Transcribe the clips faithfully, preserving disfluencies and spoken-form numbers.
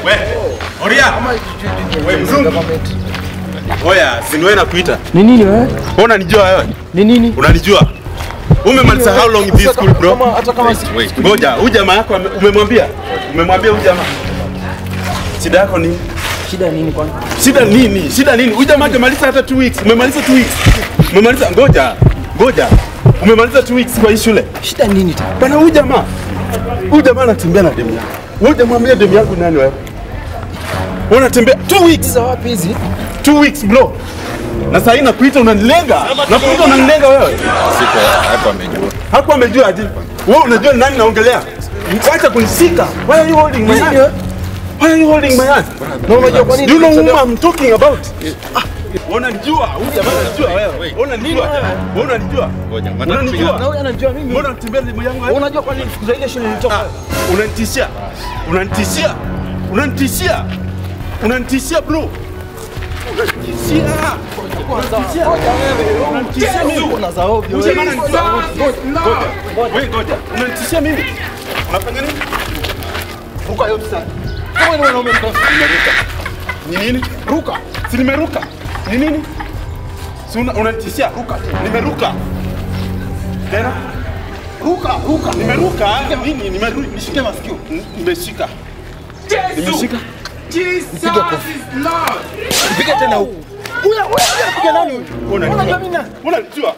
Wewe. Oria. Wewe mzungu. Oya, sinwe na kuita. Ni nini wewe? Unanijua wewe? Ni nini? Unanijua? Umemaliza how long in this school bro? Hata kama ngoja, huyu jamaa yako umemwambia? Umemwambia huyu jamaa? Shida yako nini? Shida nini kwani? Shida nini? Shida nini? Huyu jamaa hajamaliza hata two weeks. Umemaliza two weeks. Umemaliza ngoja. Ngoja. Umemaliza two weeks kwa hii shule. Shida nini tena? Bana huyu jamaa. Huyu jamaa anatembea na demu yangu. Wewe jamwambia demu yangu nani wewe? Unatembea two weeks za wapi hizi? two weeks bro. Na sasa inakuita unanilenga. Na kuita unanilenga wewe. Siko hapo amejua. Hapo amejua aje? Wewe unajua nani naongelea? Acha kunishika. Why are you holding my hand? Why are you holding my hand? Na unajua kwa nini? Do you know who I'm talking about? Unanijua, huyu jamaa anajua wewe. Unanijua. Unanijua. Ngoja, unanijua. Na huyu anajua mimi. Mbona unatembea na yangu wewe? Unajua kwa nini fukuza ile shule nilitoka? Unanitishia. Unanitishia. Unanitishia. Unanitishia bro. Unanitishia. Unanitishia. Unanitishia mimi. Unaza ovyo wewe. Wewe ngoja. Unanitishia mimi. Unafanya nini? Ruka yote sana. Kama ni wanaume Nimeruka. Ni nini? ruka. Si nimeruka. Ni nini? Si unanitishia? Ruka. Nimeruka. Tena? Ruka, ruka. Nimeruka. Nini? Nimeruka. Nishike masikio. Nimeshika. Nimeshika. Jesus is Lord. Piga tena huko. Huyu huyu anapiga nani? Unajua mimi nani? Unanijua?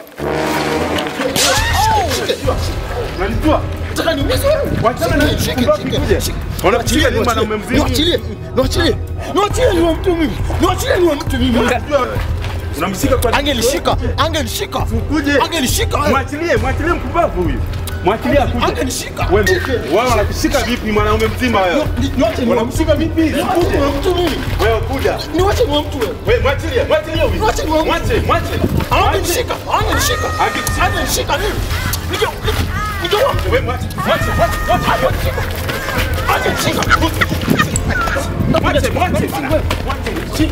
Unanijua? Nataka niumize wewe. Wachana na shike shike. Unachilia ni mwanaume mzima. Niachilie. Niachilie. Niachilie ni mtu mimi. Niachilie ni mtu mimi. Unamshika kwa angelishika, angelishika. Ukuje. Angelishika. Mwachilie, mwachilie mpumbavu huyu. Mwachilie akuje. Angelishika. Wewe, wao wanakushika vipi mwanaume mzima wewe? Niache ni Wanakushika vipi? Ukuje ni mtu mimi. Wewe kuja. Niache ni mtu wewe. Wewe mwachilie, mwachilie huyu. Niache ni mwache, mwache. Angelishika, angelishika. Angelishika nini? Ndio. Ndio wewe mwache, mwache, mwache, mwache. Angelishika. Mwache, mwache. Mwache.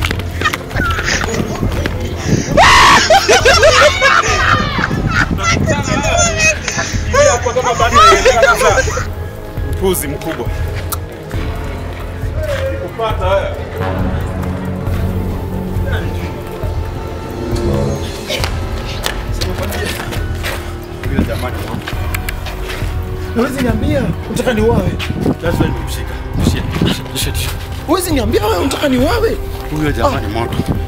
Hapo kama bado inaendelea sasa. Mpuzi mkubwa. Nikupata wewe. Yule jamani. Huwezi niambia unataka niuawe. Lazima nimshika. Shia. Shia. Huwezi niambia wewe unataka niuawe. Huyo jamani moto.